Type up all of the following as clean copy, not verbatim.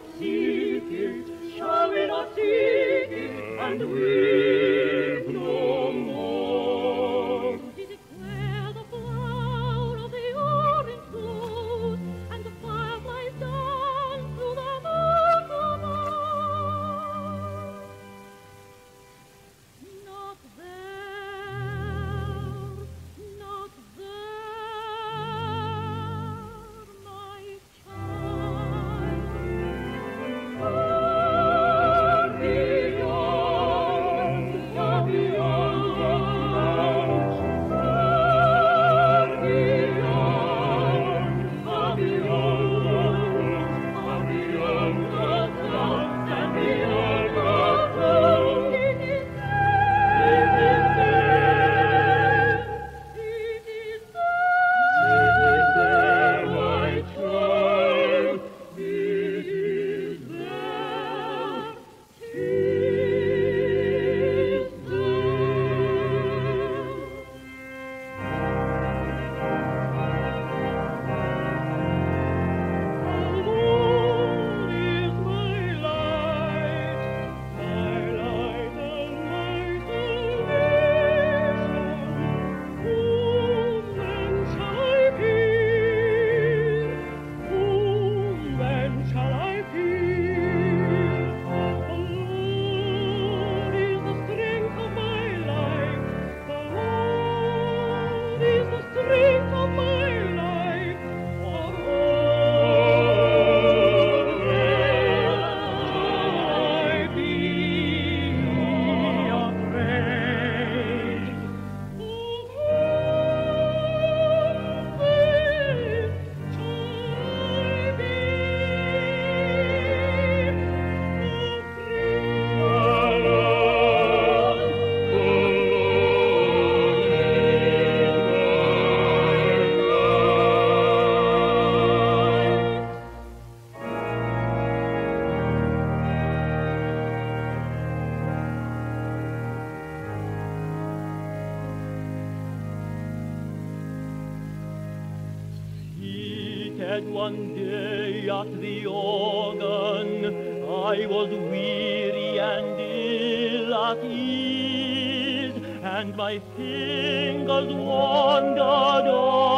seek it? Shall we not seek it and weep no more? Is it where the flower of the orange blows and the fireflies dance through the moon above? Not there, not there, my child. Far beyond, far beyond the clouds, far beyond, far beyond the woods, far beyond the clouds, and beyond the clouds. It is It is there, it is it is there, my child, it is there, 'tis there. Alone is my light, my light and my salvation. Whom then shall I fear? Whom then shall I fear? Alone is the strength of my life. Alone is the strength of my life. Alone shall I be afraid. Seated one day at the organ, I was weary and ill at ease, and my fingers wandered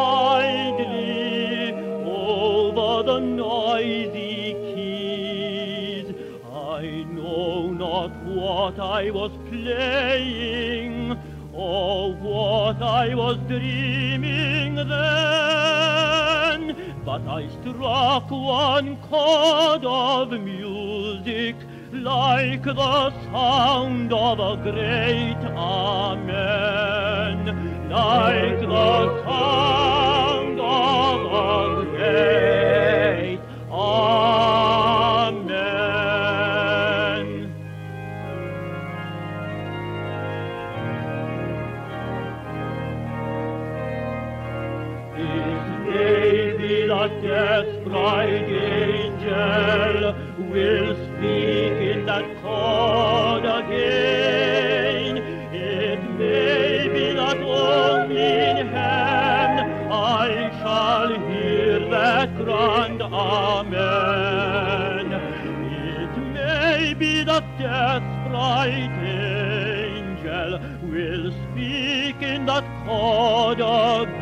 idly over the noisy keys. I know not what I was playing, or what I was dreaming then, but I struck one chord of music like the sound of a great amen, like the sound of a great amen. It may be the death bride angel will speak in that chord again. It may be that only in heaven I shall hear that grand amen. It may be that death bride angel will speak in that chord again.